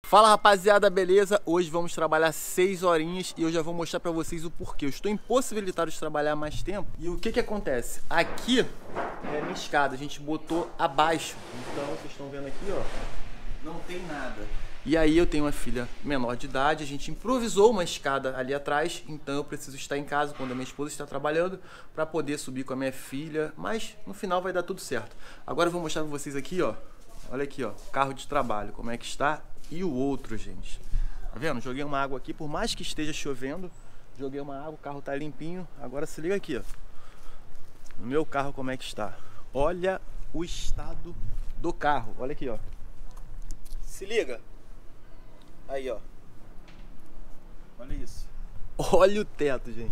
Fala rapaziada, beleza? Hoje vamos trabalhar 6 horinhas e eu já vou mostrar pra vocês o porquê. Eu estou impossibilitado de trabalhar mais tempo. E o que acontece? Aqui é a minha escada, a gente botou abaixo. Então vocês estão vendo aqui, ó, não tem nada. E aí eu tenho uma filha menor de idade, a gente improvisou uma escada ali atrás, então eu preciso estar em casa quando a minha esposa está trabalhando para poder subir com a minha filha, mas no final vai dar tudo certo. Agora eu vou mostrar para vocês aqui, ó, olha aqui, ó, carro de trabalho, como é que está e o outro, gente. Tá vendo? Joguei uma água aqui, por mais que esteja chovendo, joguei uma água, o carro tá limpinho. Agora se liga aqui, ó, no meu carro como é que está. Olha o estado do carro, olha aqui, ó. Se liga. Aí, ó. Olha isso. Olha o teto, gente.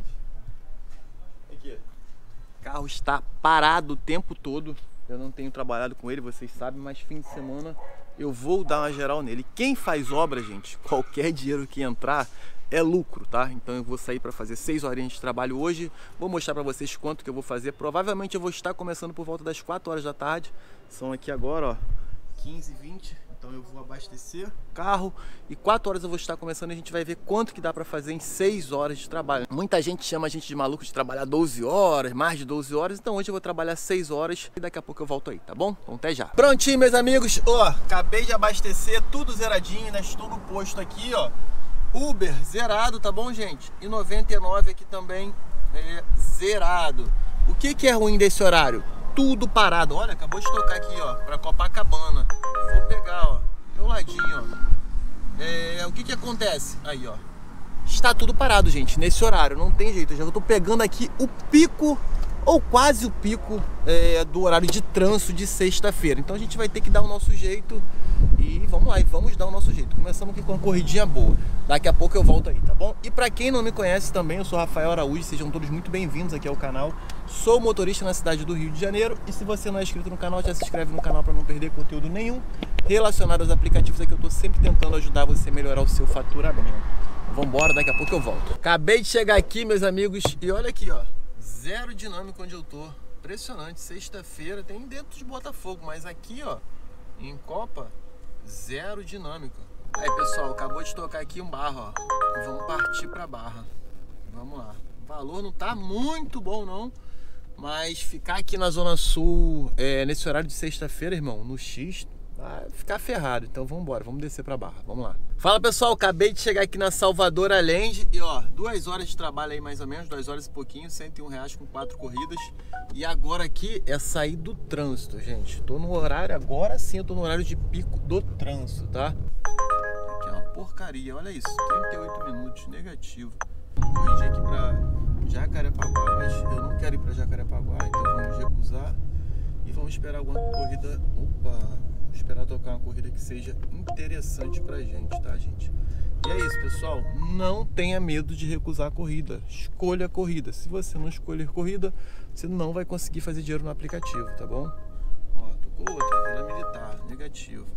Aqui. O carro está parado o tempo todo. Eu não tenho trabalhado com ele, vocês sabem, mas fim de semana eu vou dar uma geral nele. Quem faz obra, gente, qualquer dinheiro que entrar é lucro, tá? Então eu vou sair para fazer 6 horinhas de trabalho hoje. Vou mostrar para vocês quanto que eu vou fazer. Provavelmente eu vou estar começando por volta das 4 horas da tarde. São aqui agora, ó, 15h20. Então eu vou abastecer o carro e 4 horas eu vou estar começando e a gente vai ver quanto que dá pra fazer em 6 horas de trabalho. Muita gente chama a gente de maluco de trabalhar 12 horas, mais de 12 horas, então hoje eu vou trabalhar 6 horas e daqui a pouco eu volto aí, tá bom? Então até já. Prontinho, meus amigos, ó, acabei de abastecer, tudo zeradinho, né? Estou no posto aqui, ó, Uber zerado, tá bom, gente? E 99 aqui também é zerado. O que é ruim desse horário? Tudo parado, olha, acabou de tocar aqui, ó, pra Copacabana. Vou pegar, ó, meu ladinho, ó. O que acontece? Aí, ó, está tudo parado, gente, nesse horário, não tem jeito. Eu já tô pegando aqui o pico, ou quase o pico do horário de trânsito de sexta-feira. Então a gente vai ter que dar o nosso jeito e vamos lá, e vamos dar o nosso jeito. Começamos aqui com uma corridinha boa. Daqui a pouco eu volto aí, tá bom? E pra quem não me conhece também, eu sou Rafael Araújo, sejam todos muito bem-vindos aqui ao canal. Sou motorista na cidade do Rio de Janeiro e se você não é inscrito no canal, já se inscreve no canal para não perder conteúdo nenhum relacionado aos aplicativos aqui. Eu tô sempre tentando ajudar você a melhorar o seu faturamento. Vambora, daqui a pouco eu volto. Acabei de chegar aqui, meus amigos, e olha aqui, ó, zero dinâmico onde eu tô. Impressionante, sexta-feira tem dentro de Botafogo, mas aqui, ó, em Copa, zero dinâmico. Aí, pessoal, acabou de tocar aqui um Barra, ó. Vamos partir pra Barra. Vamos lá. O valor não tá muito bom, não. Mas ficar aqui na Zona Sul, nesse horário de sexta-feira, irmão, no X, vai ficar ferrado. Então vamos embora, vamos descer pra Barra, vamos lá. Fala, pessoal, acabei de chegar aqui na Salvador Allende e, ó, 2 horas de trabalho aí mais ou menos, 2 horas e pouquinho, R$101 com 4 corridas. E agora aqui é sair do trânsito, gente. Tô no horário, agora sim eu tô no horário de pico do trânsito, tá? Aqui é uma porcaria, olha isso, 38 minutos, negativo. Corrigi aqui pra Jacarepaguá, mas eu não quero ir pra Jacarepaguá, então vamos recusar e vamos esperar alguma corrida. Opa, vamos esperar tocar uma corrida que seja interessante pra gente, tá, gente? E é isso, pessoal, não tenha medo de recusar a corrida, escolha a corrida. Se você não escolher corrida, você não vai conseguir fazer dinheiro no aplicativo, tá bom? Ó, tocou outra, Vila Militar, negativo.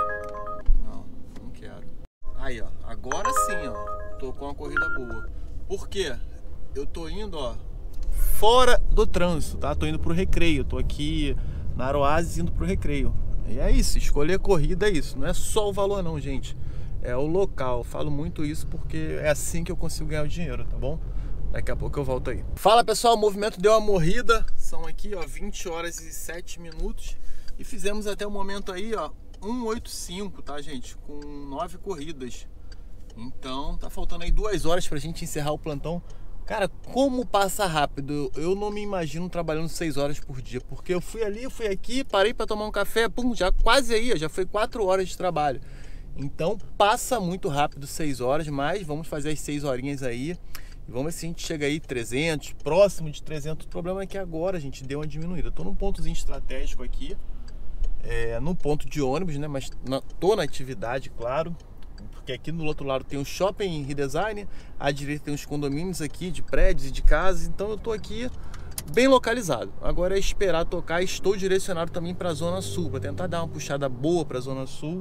Não quero. Aí, ó, agora sim, ó, tocou uma corrida boa. Por quê? Eu tô indo, ó, fora do trânsito, tá? Tô indo pro Recreio, tô aqui na Aroazes indo pro Recreio. E é isso, escolher corrida é isso, não é só o valor não, gente. É o local, eu falo muito isso porque é assim que eu consigo ganhar o dinheiro, tá bom? Daqui a pouco eu volto aí. Fala, pessoal, o movimento deu uma morrida. São aqui, ó, 20 horas e 7 minutos. E fizemos até o momento aí, ó, 185, tá, gente? Com 9 corridas. Então, tá faltando aí 2 horas pra gente encerrar o plantão. Cara, como passa rápido. Eu não me imagino trabalhando 6 horas por dia. Porque eu fui ali, fui aqui, parei pra tomar um café, pum, já quase aí, já foi 4 horas de trabalho. Então, passa muito rápido 6 horas, mas vamos fazer as 6 horinhas aí. E vamos ver se a gente chega aí 300, próximo de 300. O problema é que agora a gente deu uma diminuída. Eu tô num pontozinho estratégico aqui, no ponto de ônibus, né? Mas tô na atividade, claro. Porque aqui do outro lado tem um shopping redesign, à direita tem uns condomínios aqui de prédios e de casas, então eu tô aqui bem localizado. Agora é esperar tocar. Estou direcionado também para a Zona Sul, para tentar dar uma puxada boa para a Zona Sul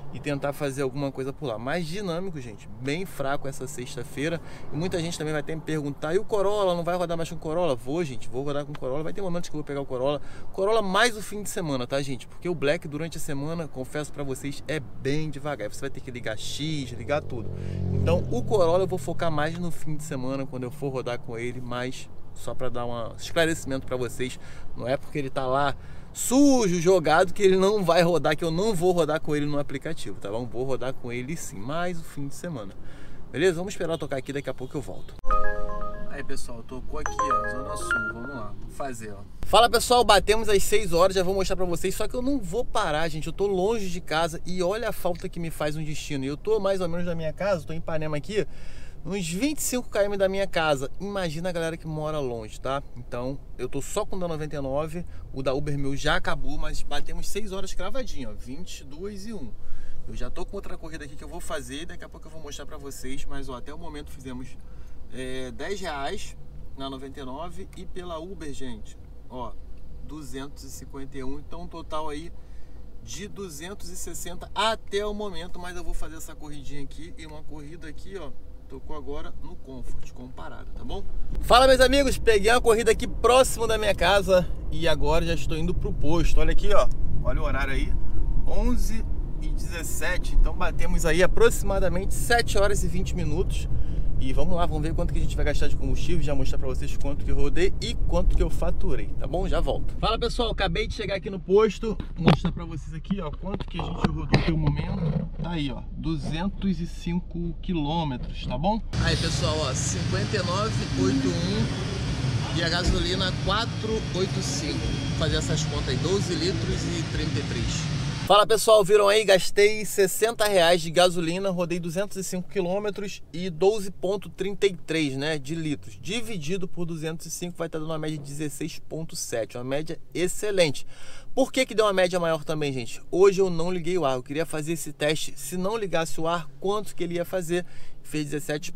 e tentar fazer alguma coisa por lá. Mais dinâmico, gente, bem fraco essa sexta-feira. E muita gente também vai ter me perguntar, e o Corolla, não vai rodar mais com o Corolla? Vou, gente, vou rodar com o Corolla. Vai ter momentos que eu vou pegar o Corolla mais o fim de semana, tá, gente? Porque o Black durante a semana, confesso pra vocês, é bem devagar. Você vai ter que ligar X, ligar tudo. Então o Corolla eu vou focar mais no fim de semana, quando eu for rodar com ele, mas só pra dar um esclarecimento pra vocês, não é porque ele tá lá sujo, jogado, que ele não vai rodar, que eu não vou rodar com ele no aplicativo, tá bom? Vou rodar com ele sim, mais o fim de semana. Beleza? Vamos esperar eu tocar aqui, daqui a pouco eu volto. Aí, pessoal, tocou aqui, ó, Zona Sul, vamos lá, vou fazer, ó. Fala, pessoal, batemos às 6 horas, já vou mostrar pra vocês, só que eu não vou parar, gente, eu tô longe de casa e olha a falta que me faz um destino. Eu tô mais ou menos da minha casa, tô em Ipanema aqui, uns 25 km da minha casa. Imagina a galera que mora longe, tá? Então, eu tô só com o da 99, o da Uber meu já acabou, mas batemos 6 horas cravadinho, ó, 22:01. Eu já tô com outra corrida aqui que eu vou fazer, daqui a pouco eu vou mostrar pra vocês, mas ó, até o momento fizemos R$10 na 99 e pela Uber, gente, ó, 251, então um total aí de 260 até o momento, mas eu vou fazer essa corridinha aqui e uma corrida aqui, ó, tocou agora no Comfort, comparado, tá bom? Fala, meus amigos, peguei uma corrida aqui próximo da minha casa e agora já estou indo pro posto. Olha aqui, ó, olha o horário aí, 11h17, então batemos aí aproximadamente 7 horas e 20 minutos. E vamos lá, vamos ver quanto que a gente vai gastar de combustível, já mostrar pra vocês quanto que eu rodei e quanto que eu faturei, tá bom? Já volto. Fala, pessoal, acabei de chegar aqui no posto, mostrar pra vocês aqui, ó, quanto que a gente rodou até o momento. Tá aí, ó, 205 quilômetros, tá bom? Aí, pessoal, ó, 59,81 e a gasolina 4,85. Vou fazer essas contas aí, 12 litros e 33. Fala, pessoal, viram aí? Gastei R$60 de gasolina, rodei 205 km e 12,33, né, de litros. Dividido por 205 vai estar dando uma média de 16,7, uma média excelente. Por que que deu uma média maior também, gente? Hoje eu não liguei o ar, eu queria fazer esse teste. Se não ligasse o ar, quanto que ele ia fazer? Fez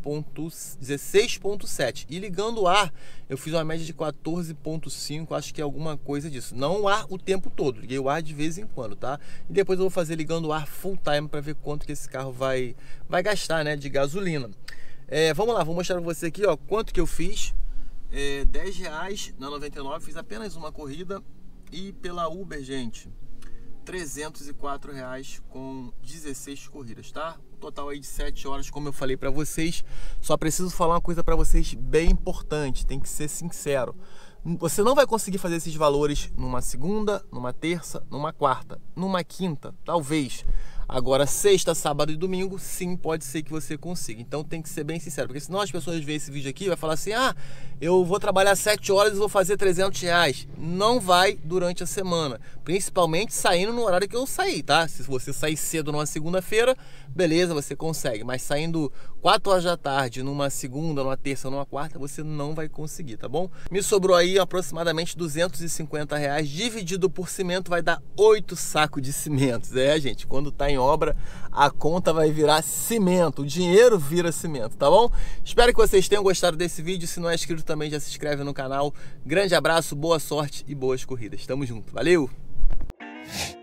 16,7. E ligando o ar, eu fiz uma média de 14,5, acho que é alguma coisa disso. Não o ar o tempo todo, liguei o ar de vez em quando, tá? E depois eu vou fazer ligando o ar full time para ver quanto que esse carro vai gastar, né, de gasolina. Vamos lá, vou mostrar para você aqui, ó, quanto que eu fiz. R$10 na 99, fiz apenas uma corrida. E pela Uber, gente, R$304 com 16 corridas, tá? Um total aí de 7 horas, como eu falei pra vocês. Só preciso falar uma coisa pra vocês bem importante, tem que ser sincero. Você não vai conseguir fazer esses valores numa segunda, numa terça, numa quarta, numa quinta, talvez. Agora, sexta, sábado e domingo, sim, pode ser que você consiga. Então tem que ser bem sincero, porque senão as pessoas veem esse vídeo aqui e vai falar assim: ah, eu vou trabalhar 7 horas e vou fazer R$300. Não vai durante a semana, principalmente saindo no horário que eu saí, tá? Se você sair cedo numa segunda-feira, beleza, você consegue. Mas saindo 4 horas da tarde numa segunda, numa terça, numa quarta, você não vai conseguir, tá bom? Me sobrou aí aproximadamente R$250, dividido por cimento vai dar 8 sacos de cimentos. Gente, quando tá em obra, a conta vai virar cimento, o dinheiro vira cimento, tá bom? Espero que vocês tenham gostado desse vídeo. Se não é inscrito também, já se inscreve no canal. Grande abraço, boa sorte e boas corridas. Tamo junto, valeu!